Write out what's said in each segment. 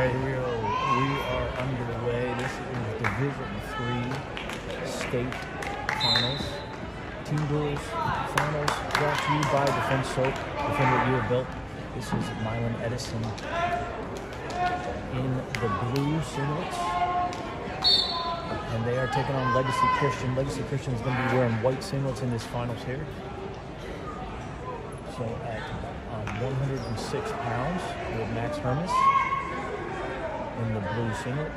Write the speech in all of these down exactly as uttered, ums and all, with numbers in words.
right, here we go. We are underway. This is Division Three State Finals. Team Duels Finals brought to you by Defense Soap. Defend what you have built. This is Milan Edison in the blue singlets. And they are taking on Legacy Christian. Legacy Christian is going to be wearing white singlets in this finals here. So at um, one hundred six pounds, we have Max Hermes in the blue singlet.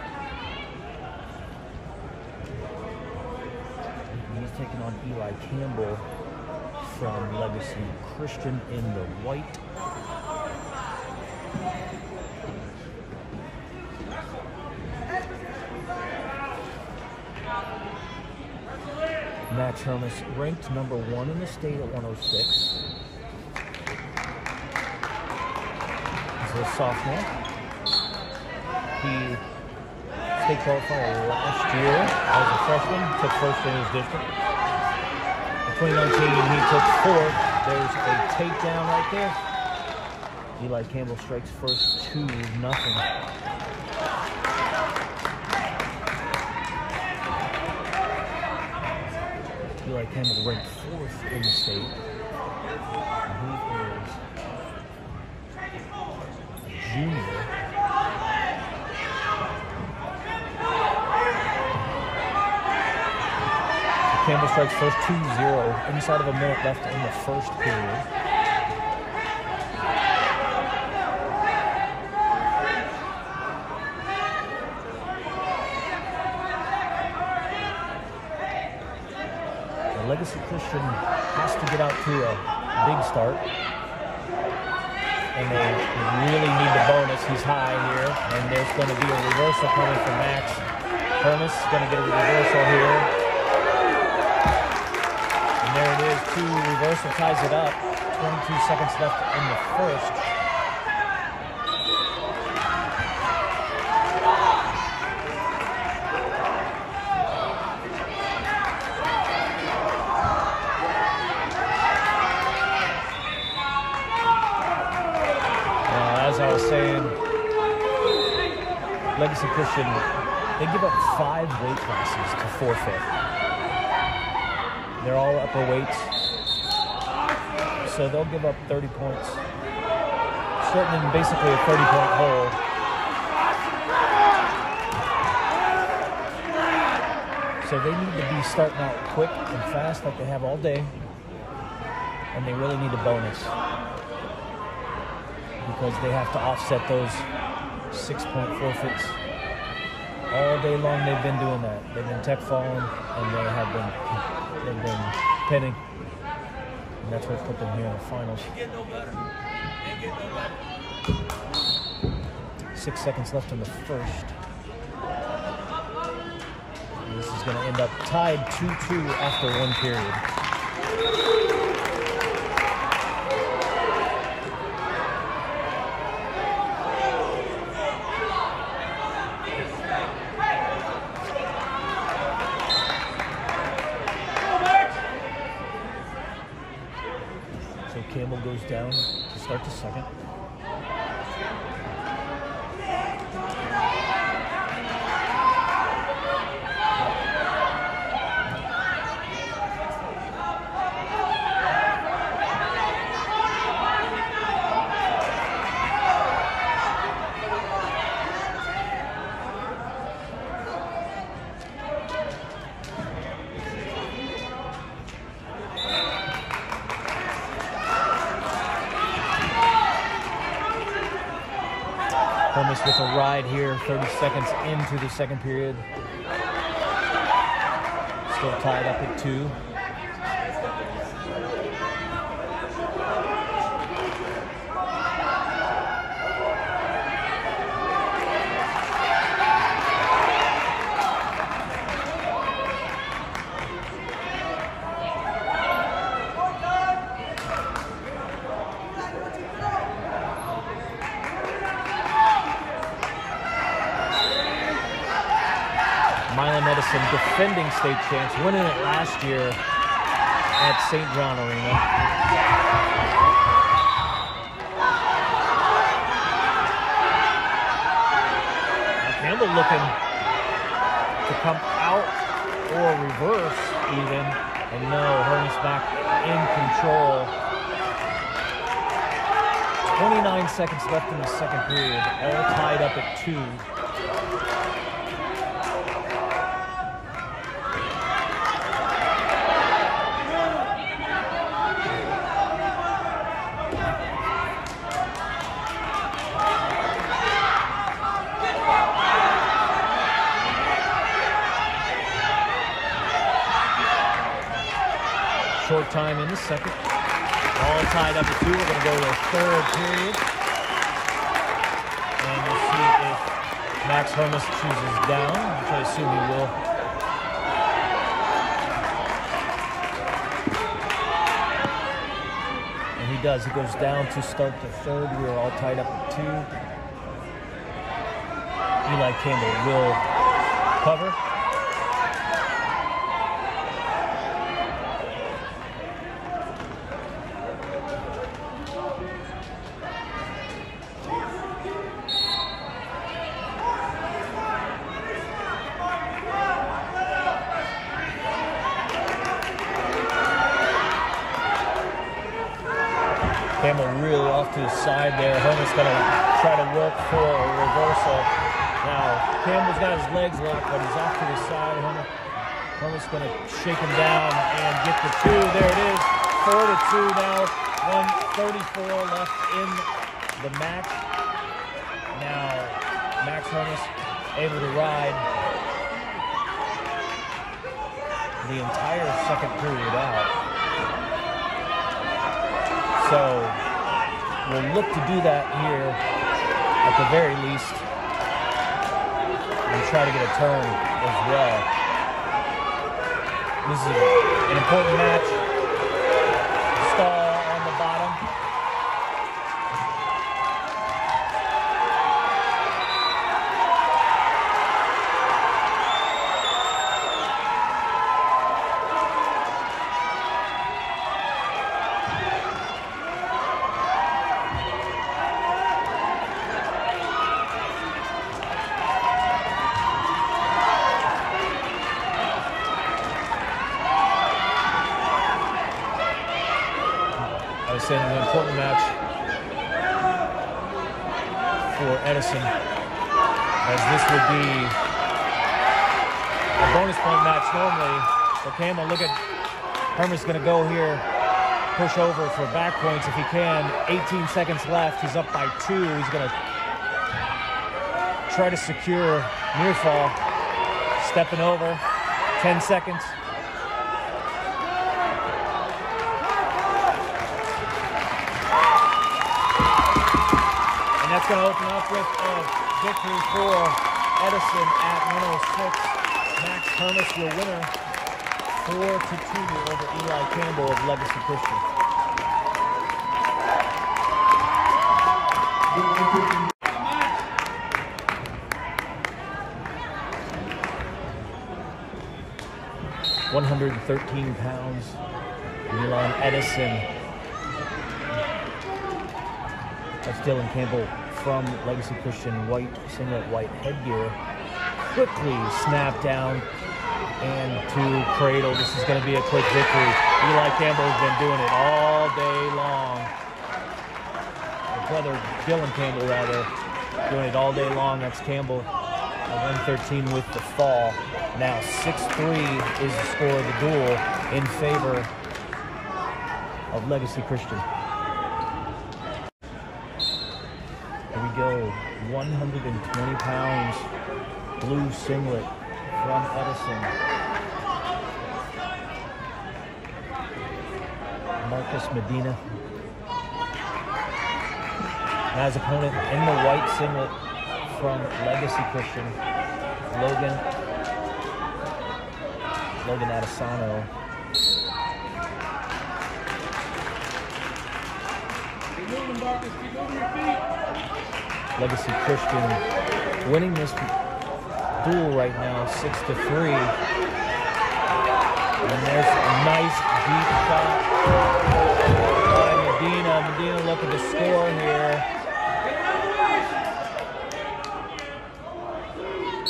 He's taking on Eli Campbell from Legacy Christian in the white. Max Hermes ranked number one in the state at one oh six. He's a sophomore. He state qualified last year as a freshman, took first in his district. In twenty nineteen, he took fourth. There's a takedown right there. Eli Campbell strikes first, two nothing. Eli Campbell ranked fourth in the state. And he is a junior. Campbell strikes first two zero, inside of a minute left in the first period. The Legacy Christian has to get out to a big start. And they really need the bonus. He's high here, and there's going to be a reversal coming from Max. Hermes is going to get a reversal here. And there it is, two reversal ties it up. twenty-two seconds left in the first. Uh, as I was saying, Legacy Christian, they give up five weight classes to forfeit. They're all upper weights, so they'll give up thirty points, shortening basically a thirty-point hole. So they need to be starting out quick and fast like they have all day, and they really need a bonus because they have to offset those six-point forfeits. All day long they've been doing that. They've been tech falling, and they have been they've been pinning. And that's what put them here in the finals. Six seconds left in the first. And this is going to end up tied two two after one period. Campbell goes down to start the second. Hermes with a ride here, thirty seconds into the second period. Still tied up at two. Milan Edison, defending state champs, winning it last year at Saint John Arena. looking to come out or reverse even. And no, Hermes back in control. twenty-nine seconds left in the second period, all tied up at two. Short time in the second. All tied up at two. We're going to go to the third period. And we'll see if Max Hermes chooses down, which I assume he will. And he does. He goes down to start the third. We are all tied up at two. Eli Campbell will cover. Campbell really off to the side there. Hermes going to try to work for a reversal. Now, Campbell's got his legs locked, but he's off to the side. Hermes going to shake him down and get the two. There it is. Four to two now. one thirty-four left in the match. Now, Max Hermes able to ride the entire second period out. So we'll look to do that here at the very least and try to get a turn as well. This is an important match. Stall on the bottom. In an important match for Edison, as this would be a bonus point match normally. So Campbell, look at Hermes going to go here, push over for back points if he can. eighteen seconds left. He's up by two. He's going to try to secure near fall. Stepping over. ten seconds. And that's going to open up with a victory for Edison at one oh six. Max Hermes, your winner, four to two over Eli Campbell of Legacy Christian. one hundred thirteen pounds, Milan Edison. That's Dylan Campbell from Legacy Christian, white singlet, white headgear. Quickly snapped down and to cradle. This is going to be a quick victory. Eli Campbell has been doing it all day long. His brother, Dylan Campbell, rather, doing it all day long. That's Campbell at one thirteen with the fall. Now six three is the score of the duel in favor of Legacy Christian. Here we go, one hundred twenty pounds, blue singlet from Edison. Marcus Medina. As opponent in the white singlet from Legacy Christian, Logan, Logan Adesano. Legacy Christian winning this duel right now, six to three. And there's a nice deep shot by Medina. Medina looking to score here.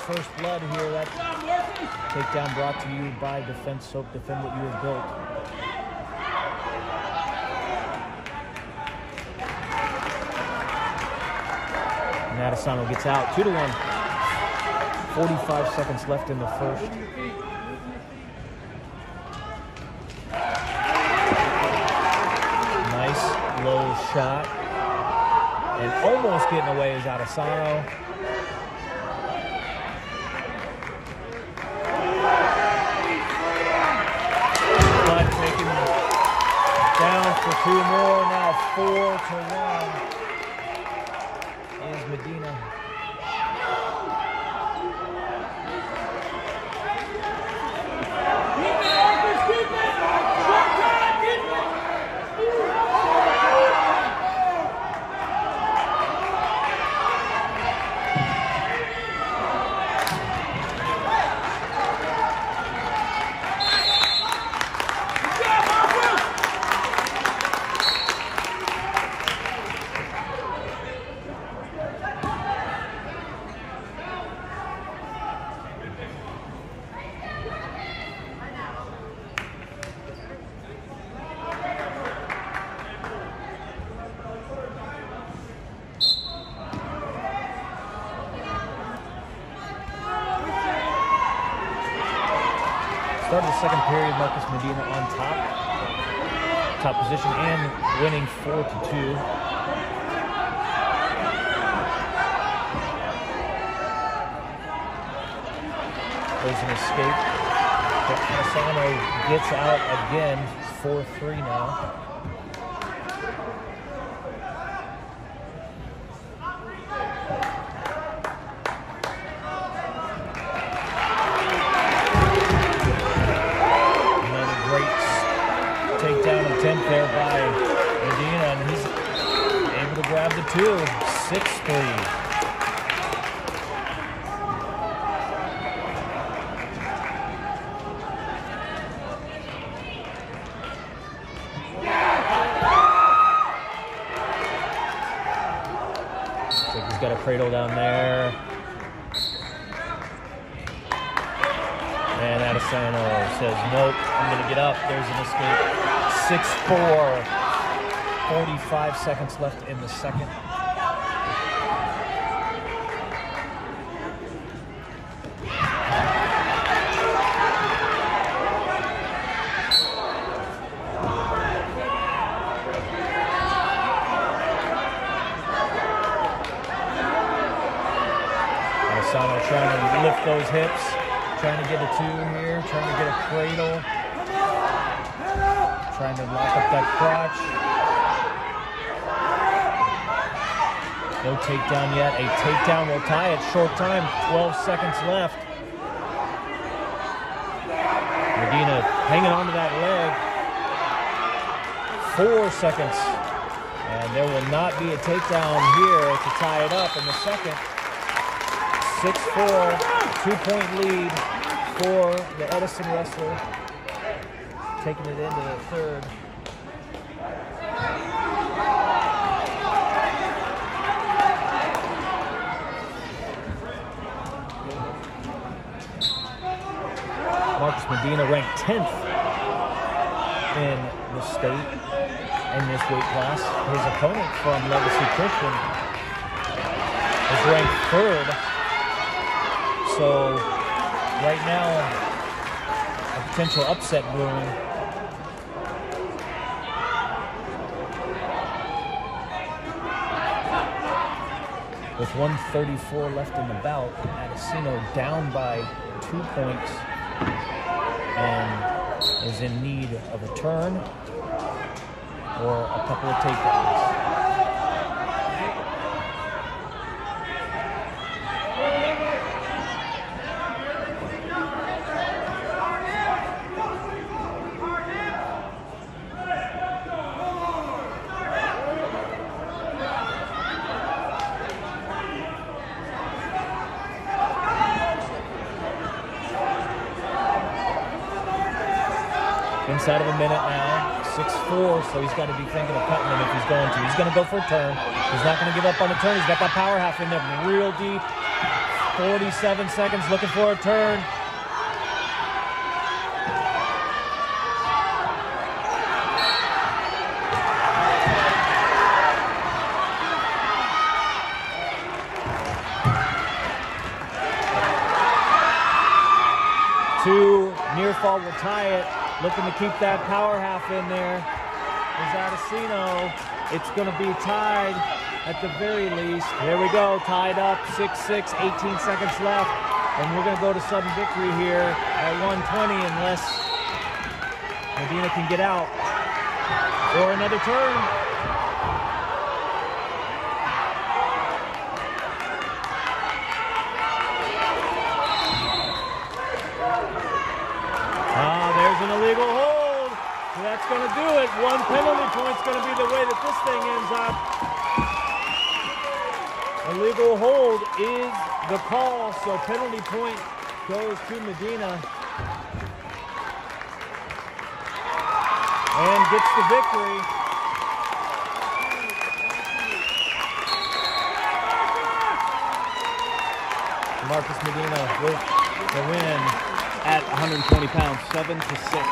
first blood here. That takedown brought to you by Defense Soap. Defend what you have built. And Adesanya gets out, two to one. forty-five seconds left in the first. Nice low shot. And almost getting away is Adesanya. But taking down for two more. Now four to one is Medina. Start of the second period, Marcus Medina on top. Top position and winning four to two. There's an escape. Adesanya gets out again, four three now. Takedown attempt there by Medina, and he's able to grab the two. six three. Looks like he's got a cradle down there. And Adesanya says, nope, I'm going to get up. There's an escape. six four. forty-five seconds left in the second. Adesanya trying to lift those hips. Trying to get a two here, trying to get a cradle, trying to lock up that crotch. No takedown yet. A takedown will tie it. Short time, twelve seconds left. Medina hanging on to that leg. Four seconds. And there will not be a takedown here to tie it up in the second. six four, two-point lead for the Edison wrestler, taking it into the third. Marcus Medina ranked tenth in the state in this weight class. His opponent from Legacy Christian is ranked third. So right now, a potential upset brewing. With one thirty-four left in the bout, Adesanya down by two points and is in need of a turn or a couple of takedowns. Inside of a minute now, six four, so he's got to be thinking of cutting him if he's going to. He's going to go for a turn. He's not going to give up on the turn. He's got that power half in there, real deep. forty-seven seconds, looking for a turn. Two, near fall will tie it. Looking to keep that power half in there is Adesino. It's going to be tied at the very least. There we go, tied up, six six, eighteen seconds left. And we're going to go to sudden victory here at one twenty unless Medina can get out. Or another turn. Ah, there's an illegal hold. So that's going to do it. One penalty point's going to be the way that this thing ends up. Illegal hold is the call, so penalty point goes to Medina. And gets the victory. Marcus Medina with the win at one hundred twenty pounds, seven to six.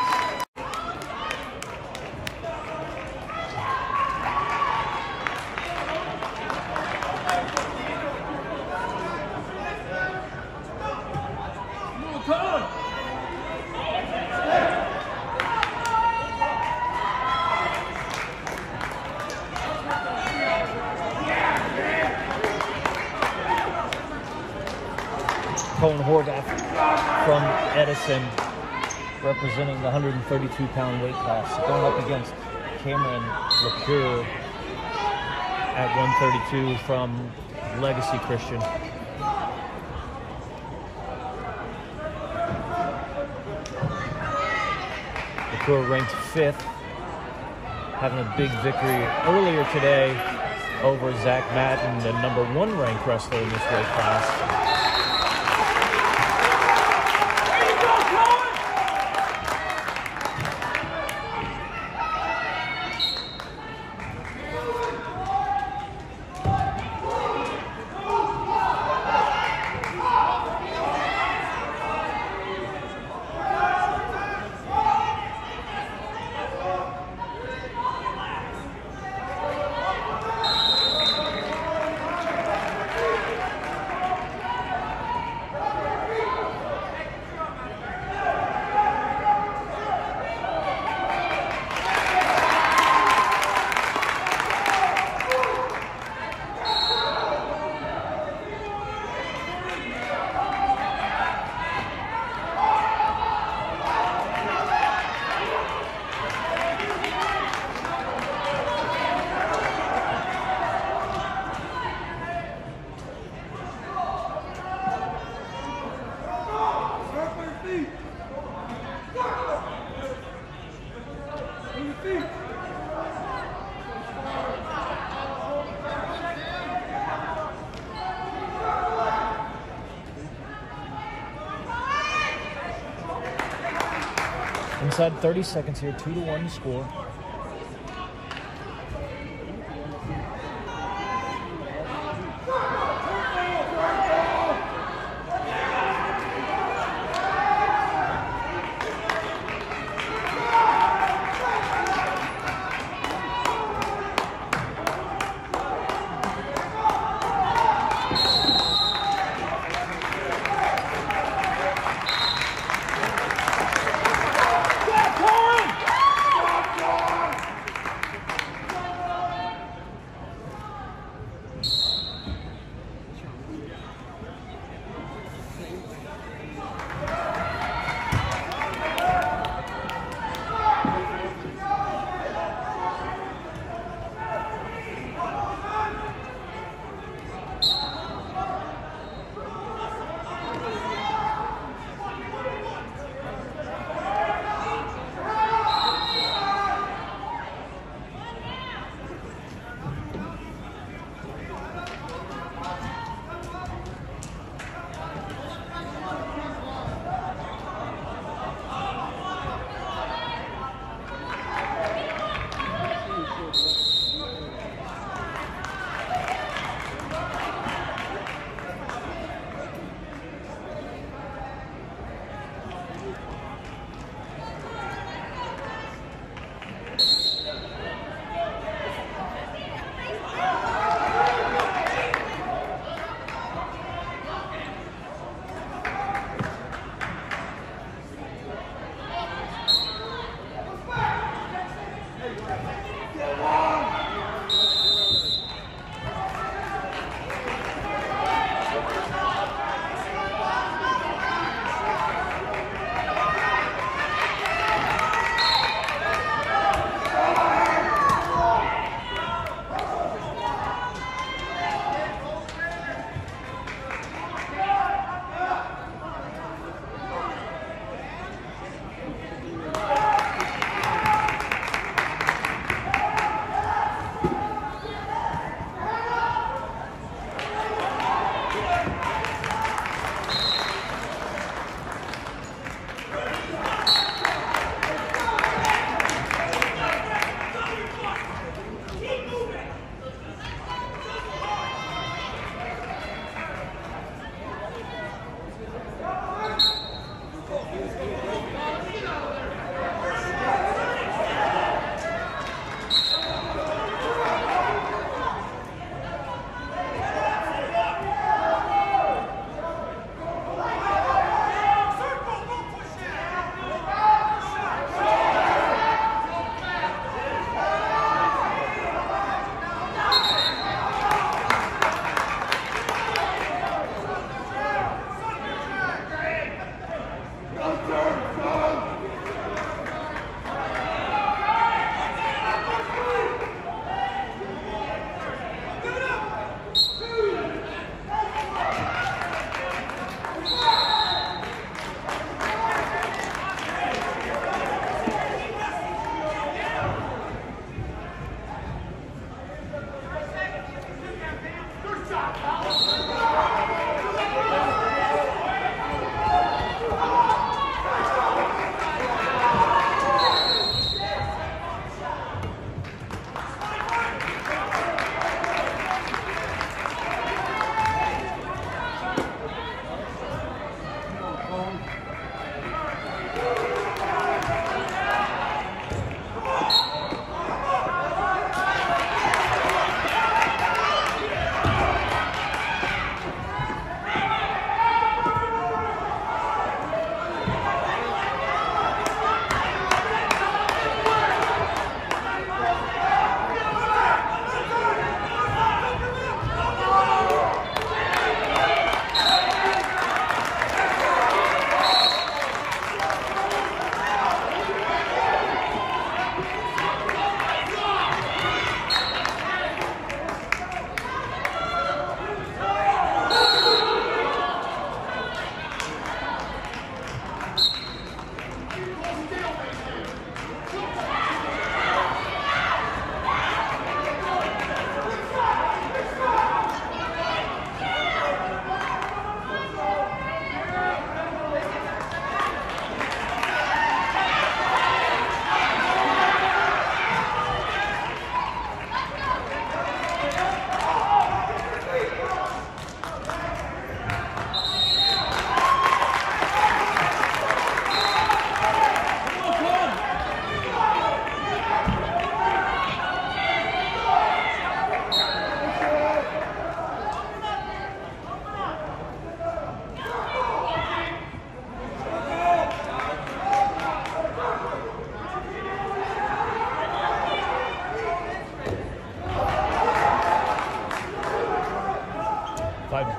Cohen Horvath from Edison, representing the one hundred thirty-two pound weight class, going up against Cameron LaCure at one thirty-two from Legacy Christian. LaCure ranked fifth, having a big victory earlier today over Zach Madden, the number one ranked wrestler in this weight class. Inside thirty seconds here, two to one score.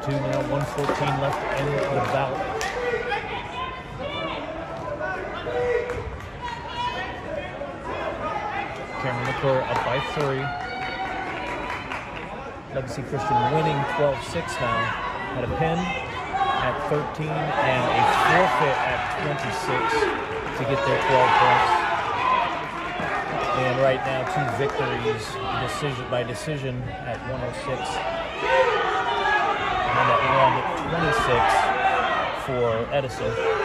two now, one fourteen left in the bout. Cameron McClure up by three. Legacy Christian winning twelve six now. Had a pin at thirteen and a forfeit at twenty-six to get their twelve points. And right now, two victories decision by decision at one oh six. And at one twenty-six for Edison.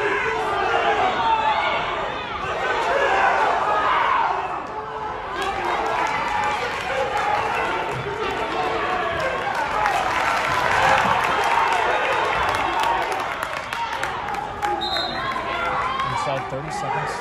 Inside thirty seconds.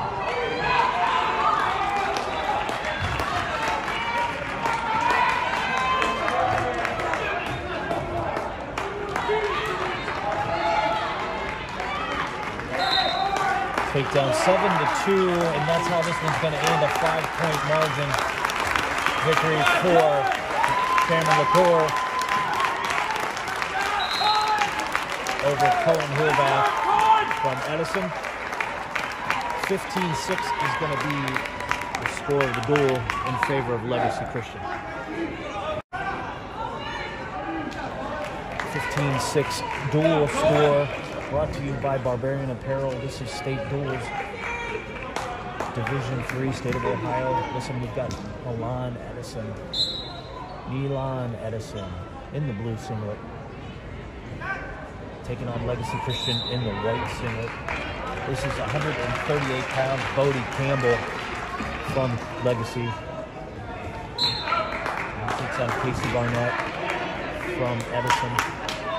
Takedown seven to two, and that's how this one's going to end. A five-point margin victory for Cameron McClure over Cohen Hilbath from Edison. fifteen six is going to be the score of the duel in favor of Legacy Christian. fifteen six duel score. Brought to you by Barbarian Apparel. This is State Duels, Division three, State of Ohio. Listen, we've got Milan Edison, Milan Edison in the blue singlet, taking on Legacy Christian in the white singlet. This is one thirty-eight pounds, Bodie Campbell from Legacy. He takes on Casey Barnett from Edison.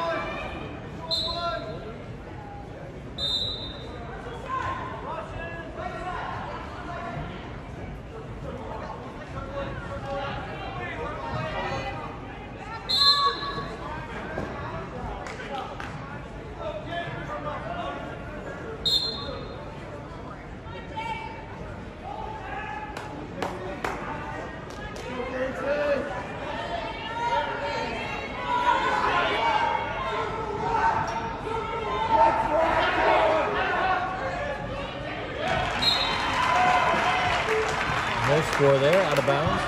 No score there, out of bounds.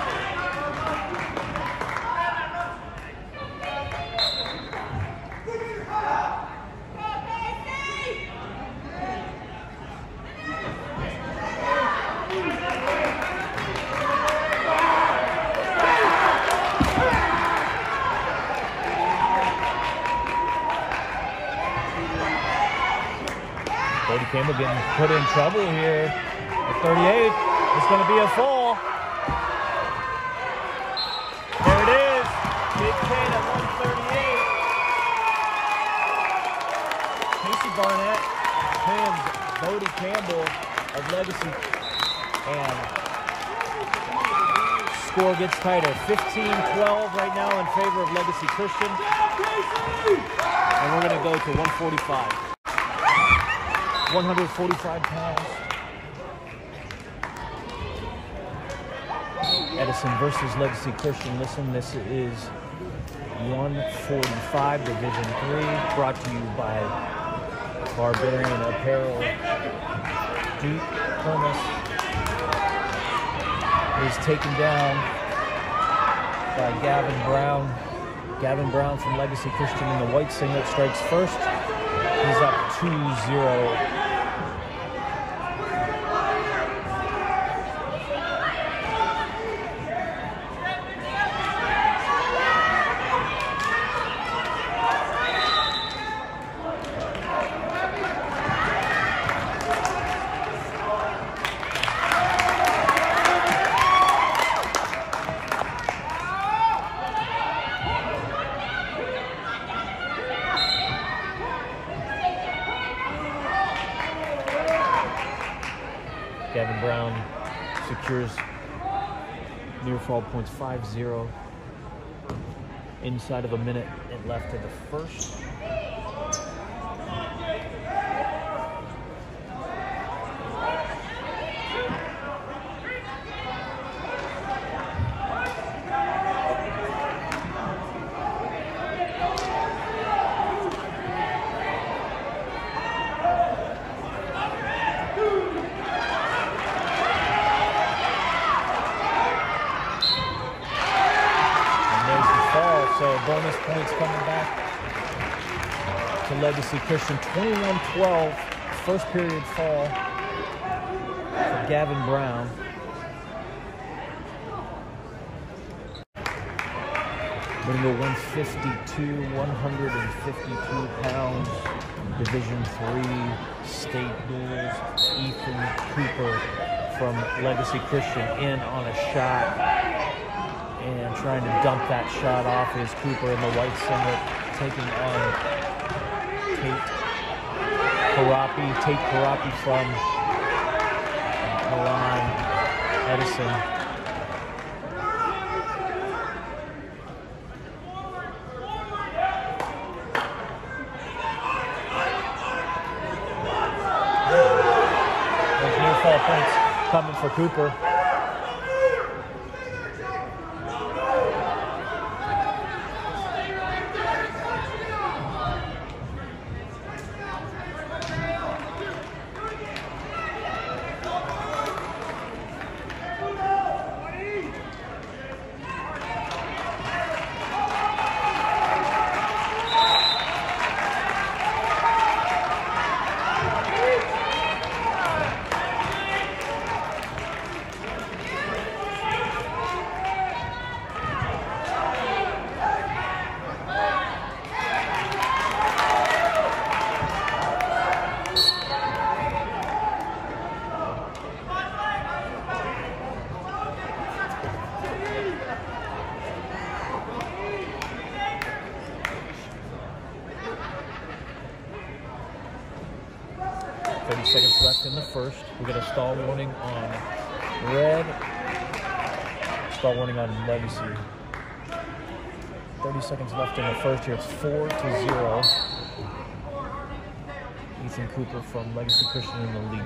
Bodie Campbell getting put in trouble here at thirty-eight. It's going to be a fall. There it is. Big Kane at one thirty-eight. Casey Barnett pins Bodie Campbell of Legacy. And score gets tighter. fifteen twelve right now in favor of Legacy Christian. And we're going to go to one forty-five. one forty-five pounds. Edison versus Legacy Christian. Listen, this is one forty-five, Division three, brought to you by Barbarian Apparel. Duke Hermes is taken down by Gavin Brown. Gavin Brown from Legacy Christian in the white singlet strikes first. He's up two zero. Gavin Brown secures near fall points five zero. Inside of a minute and left of the first. bonus points coming back to Legacy Christian. twenty-one twelve, first period fall for Gavin Brown. We're going to go one fifty-two, one fifty-two pounds, Division three state duels. Ethan Cooper from Legacy Christian in on a shot and trying to dump that shot off is Cooper in the white singlet, taking on Tate Karapi. Tate Karapi from Milan Edison. Points coming for Cooper. thirty seconds left in the first. We got a stall warning on red. Stall warning on Legacy. thirty seconds left in the first here. It's four to zero. Ethan Cooper from Legacy Christian in the lead.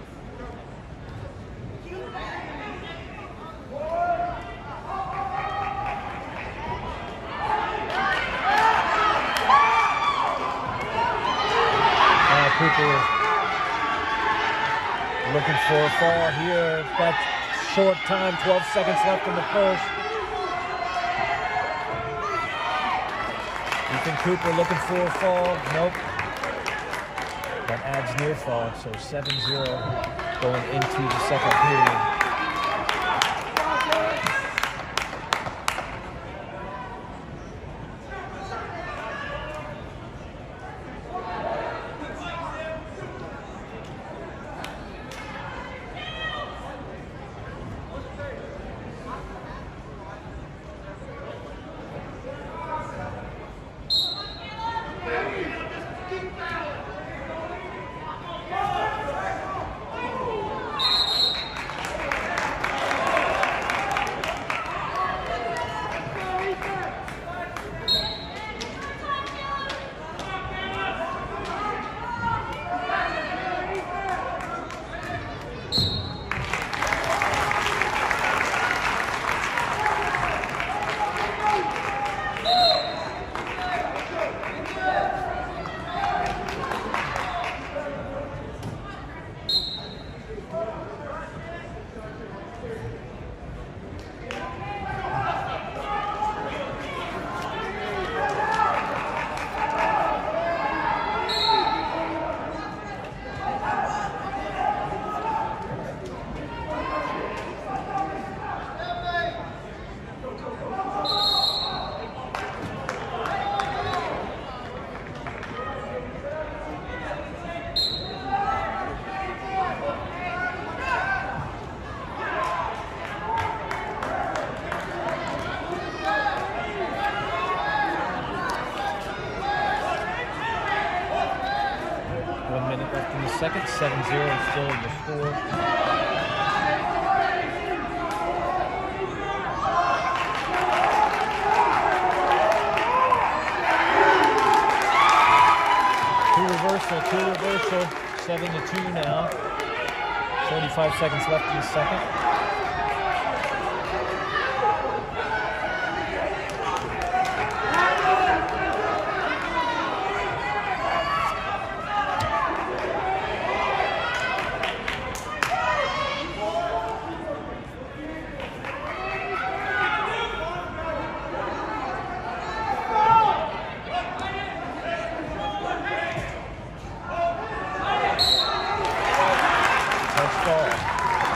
Uh, Cooper looking for a fall here. That's short time, twelve seconds left in the first. Ethan Cooper looking for a fall. Nope. That adds near fall, so seven zero going into the second period. Second, seven zero still in the score. Two reversal, two reversal, seven to two now. forty-five seconds left in the second. stall.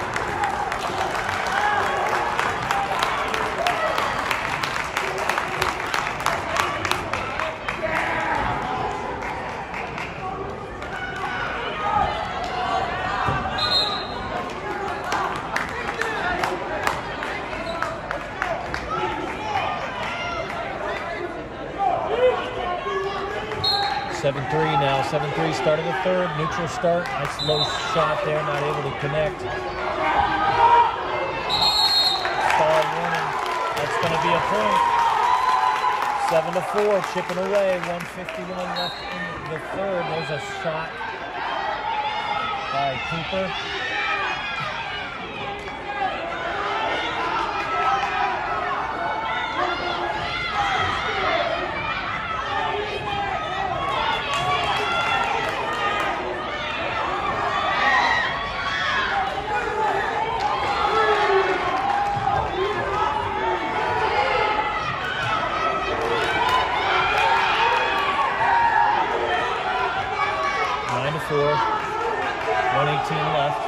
seven three now, seven three, start of the third, neutral start, nice low shot there, not able to connect. Stall warning, that's going to be a point. seven to four, chipping away, one fifty-one left in the third. There's a shot by Cooper. one eighteen left.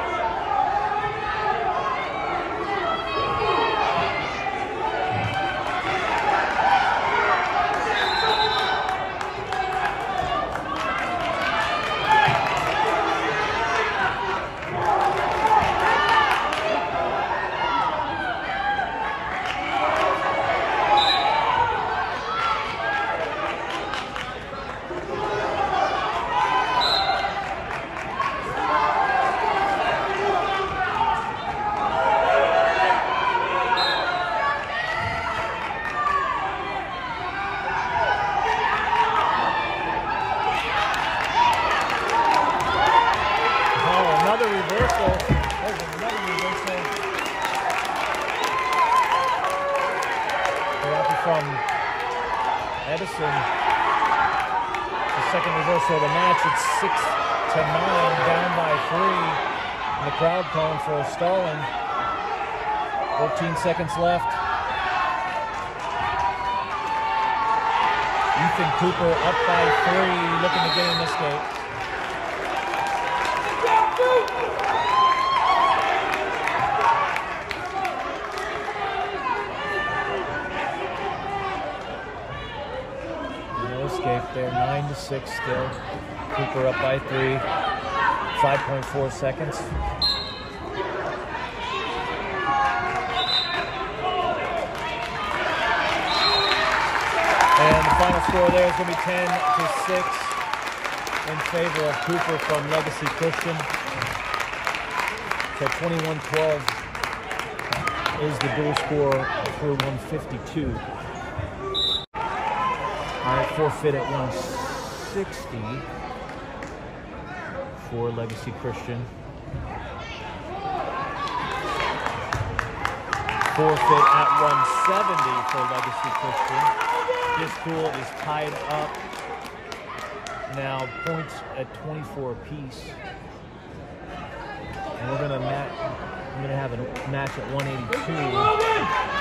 From Edison, the second reversal of the match. It's six to nine, down by three. And the crowd calling for a stalling. fourteen seconds left. Ethan Cooper up by three, looking to get in this game. There, nine to six still. Cooper up by three. five point four seconds. And the final score there is going to be ten to six in favor of Cooper from Legacy Christian. So twenty-one twelve is the dual score for one fifty-two. All right, forfeit at one sixty for Legacy Christian. Forfeit at one seventy for Legacy Christian. This duel is tied up. Now points at twenty-four apiece. And we're gonna match. I'm gonna have a match at one eighty-two.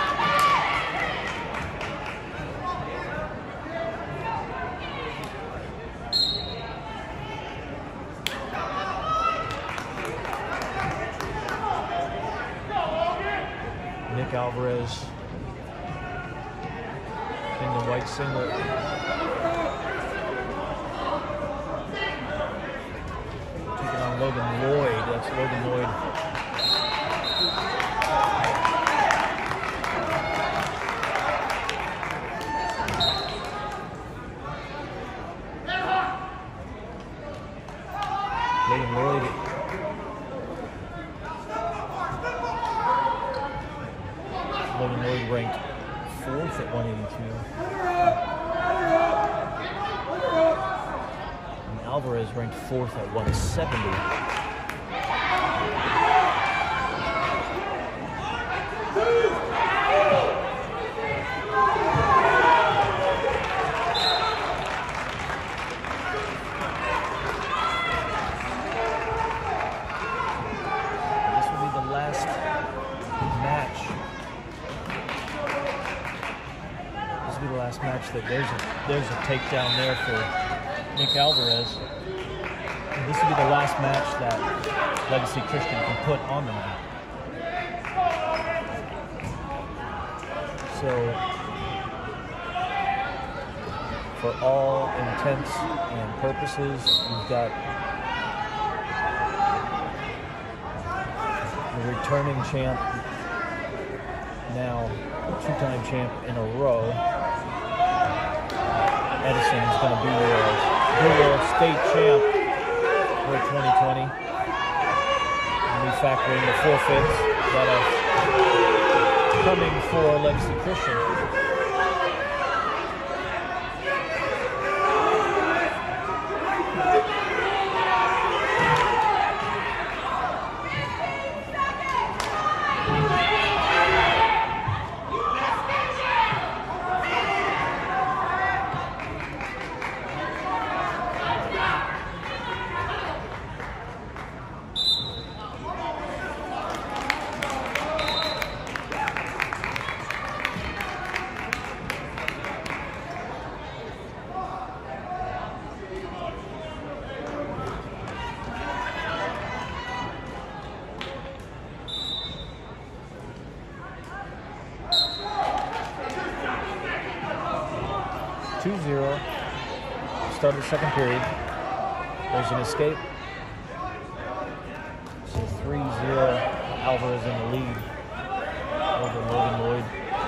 Nick Alvarez in the white singlet. Taking on Logan Lloyd. That's Logan Lloyd. Logan Lloyd. Logan Lloyd ranked fourth at one eighty-two. And Alvarez ranked fourth at one seventy. This will be the last match. Be the last match that there's a there's a takedown there for Nick Alvarez. this will be the last match that Legacy Christian can put on the map. So, for all intents and purposes, we've got the returning champ, now two-time champ in a row. Edison is going to be your Google State champ for twenty twenty. And we factor in the forfeits that are coming for Legacy Christian. two zero. Start of the second period. There's an escape. So three zero. Alvarez in the lead over Logan Lloyd.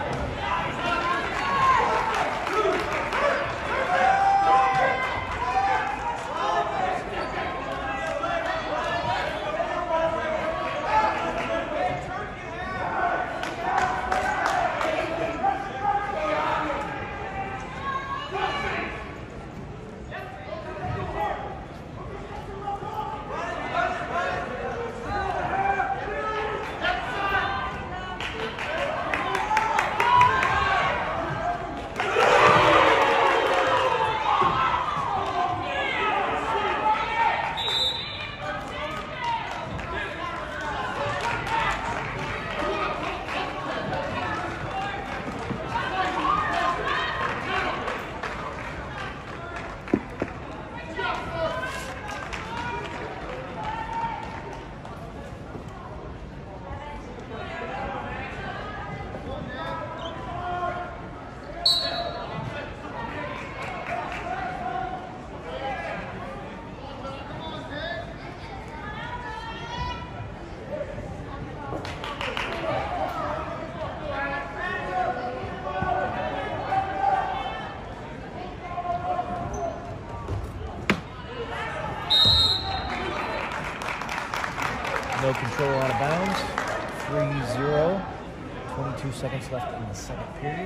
No control out of bounds. three zero. twenty-two seconds left in the second period.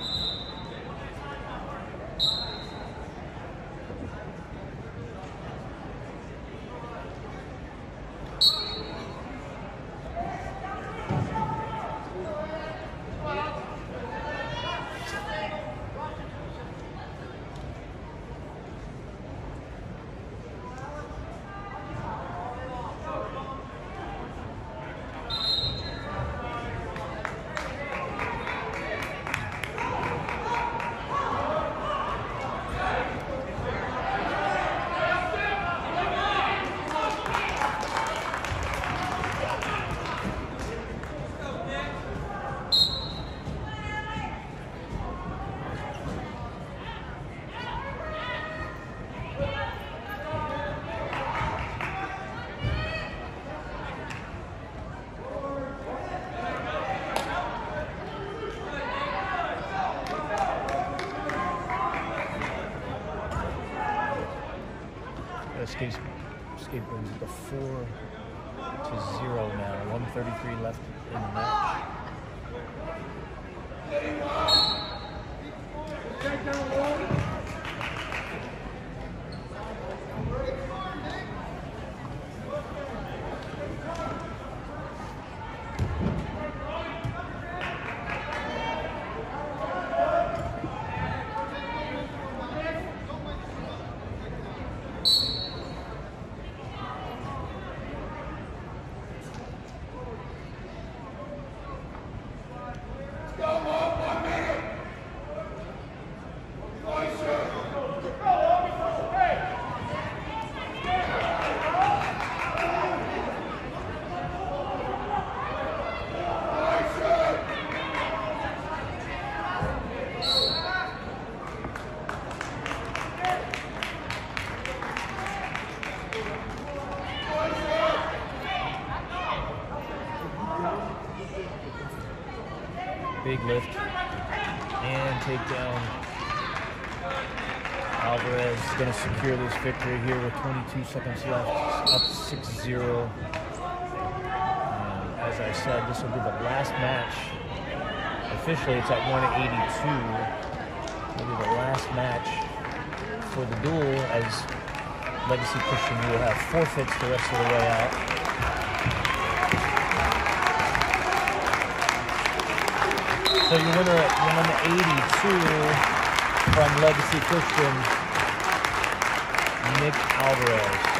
Escape, escape brings the four to zero now. one thirty-three left in the match. One minute. Big lift and takedown. Alvarez is going to secure this victory here with twenty-two seconds left, up six zero. And as I said, this will be the last match. Officially, it's at one eighty-two. It'll be the last match for the duel, as Legacy Christian will have forfeits the rest of the way out. So your winner at one eighty-two from Legacy Christian, Nick Alvarez.